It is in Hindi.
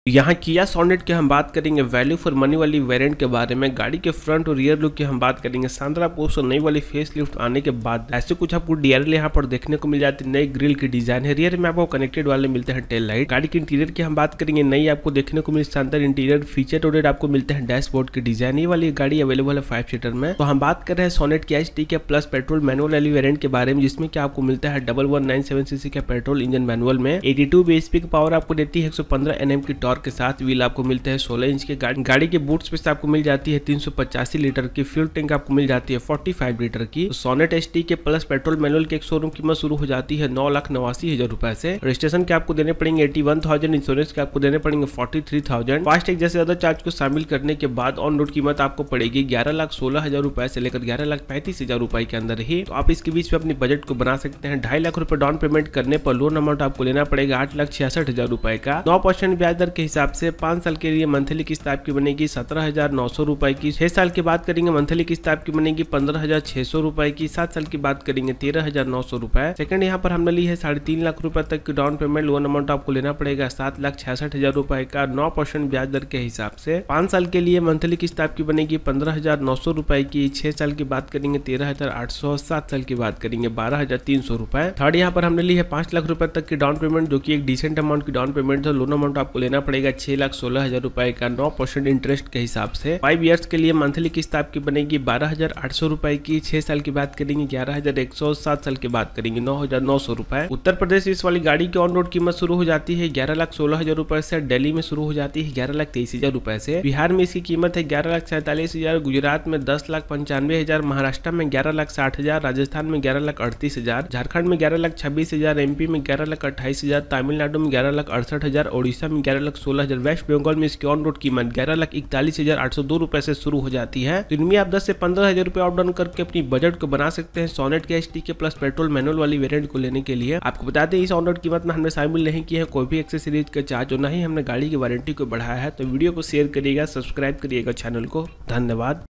यहाँ किया सोनेट की हम बात करेंगे वैल्यू फॉर मनी वाली वेरिएंट के बारे में। गाड़ी के फ्रंट और रियर लुक की हम बात करेंगे। शानदार आपको नई वाली फेस लिफ्ट आने के बाद ऐसे कुछ आपको डीआरएल यहाँ पर देखने को मिल जाती है। नई ग्रिल की डिजाइन है। रियर में आपको कनेक्टेड वाले मिलते हैं टेल लाइट। गाड़ी के इंटीरियर की हम बात करेंगे। नई आपको देखने को मिल शानदार इंटीरियर फीचर और आपको मिलते हैं डैशबोर्ड की डिजाइन। ये वाली गाड़ी अवेलेबल है 5 सीटर में। तो हम बात कर रहे हैं सोनेट की HT K plus petrol manual वाली वेरिएंट के बारे में, जिसमें क्या आपको मिलता है 1197 सीसी का पेट्रोल इंजन मैनुअल में 82 बीएचपी की पावर आपको देती है। 115 एनएम की टॉर्क के साथ व्हील आपको मिलते हैं 16 इंच के। गाड़ी के बूट स्पेस आपको मिल जाती है 385 लीटर की। फ्यूल टैंक आपको मिल जाती है 45 लीटर की। तो Sonet HT K plus petrol manual के एक शोरूम कीमत शुरू हो जाती है 9,89,000 रुपए से। रजिस्ट्रेशन के आपको देने पड़ेंगे 81,000। इंश्योरेंस के आपको देने पड़ेंगे 43,000। फास्टैग जैसे अदर चार्ज को शामिल करने के बाद ऑन रोड कीमत आपको पड़ेगी 11,16,000 रुपए से लेकर 11,35,000 रुपए के अंदर ही। तो आप इसके बीच में अपनी बजट को बना सकते हैं। 2.5 लाख रुपए डाउन पेमेंट करने पर लोन अमाउंट आपको लेना पड़ेगा 8,66,000 रुपए का। 9% ब्याज दर के हिसाब से 5 साल के लिए मंथली किस्त आपकी बनेगी 17,900 रुपए की। 6 साल की बात करेंगे मंथली किस्त आपकी बनेगी 15,600 रुपए की। 7 साल की बात करेंगे 13,900 रुपए। सेकंड यहाँ पर हमने ली है 3.5 लाख रुपए तक की डाउन पेमेंट। लोन अमाउंट आपको लेना पड़ेगा 7,66,000 रुपए का 9% ब्याज दर के हिसाब से। 5 साल के लिए मंथली किस्त आपकी बनेगी 15,900 रुपए की। 6 साल की बात करेंगे 13,800। 7 साल की बात करेंगे 12,300 रुपए। थर्ड यहाँ पर हमने ली है 5 लाख रुपए तक की डाउन पेमेंट, जो की एक डिसेंट अमाउंट की डाउन पेमेंट है। लोन अमाउंट आपको लेना पड़ेगा 6,16,000 रुपए का 9% इंटरेस्ट के हिसाब से। 5 इयर्स के लिए मंथली किस्त आपकी बनेगी 12,800 रुपए की। 6 साल की बात करेंगे 11,100। 7 साल की बात करेंगे 9,900 रुपए। उत्तर प्रदेश इस वाली गाड़ी की ऑन रोड कीमत शुरू हो जाती है 11,16,000 रुपए से। दिल्ली में शुरू हो जाती है 11,23,000 रुपए से। बिहार में इसकी कीमत है 11,47,000। गुजरात में 10,95,000। महाराष्ट्र में 11,60,000। राजस्थान में 11,38,000। झारखंड में 11,26,000। एमपी में 11,28,000। तमिलनाडु में 11,68,000। ओडिशा में 11,16,000। वेस्ट बंगाल में इसकी ऑन रोड कीमत 11,41,802 रुपए से शुरू हो जाती है। तो इनमें आप 10 से 15,000 रुपए अप डाउन करके अपनी बजट को बना सकते हैं सोनेट के HT K plus petrol manual वाली वेरिएंट को लेने के लिए। आपको बता दें इस ऑन रोड कीमत में हमने शामिल नहीं किया है कोई भी एक्सेसरीज का चार्ज और ना ही हमने गाड़ी की वारंटी को बढ़ाया है। तो वीडियो को शेयर करिएगा, सब्सक्राइब करिएगा चैनल को। धन्यवाद।